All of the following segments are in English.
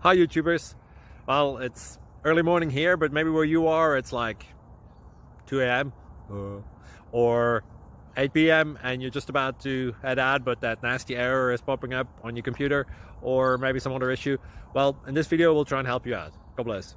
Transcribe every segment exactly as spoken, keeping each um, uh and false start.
Hi YouTubers. Well, it's early morning here, but maybe where you are it's like two A M uh, or eight P M and you're just about to head out, but that nasty error is popping up on your computer, or maybe some other issue. Well, in this video we'll try and help you out. God bless.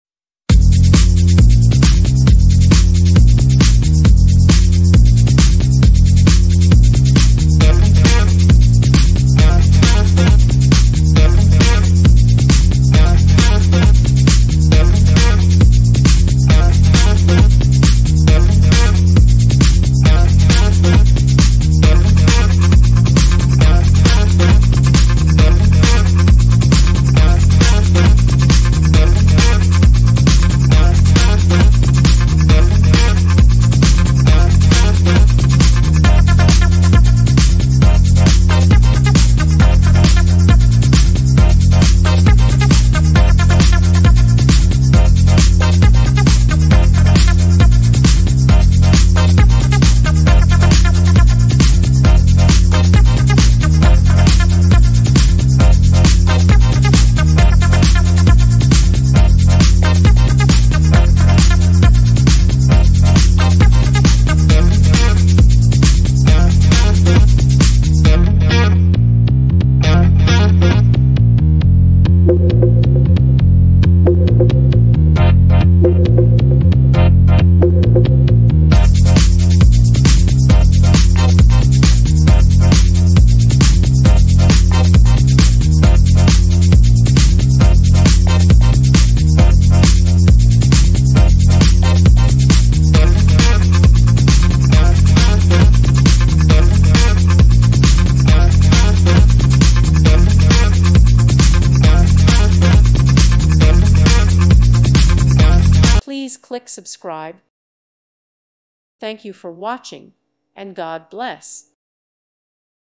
Please click subscribe. Thank you for watching, and God bless.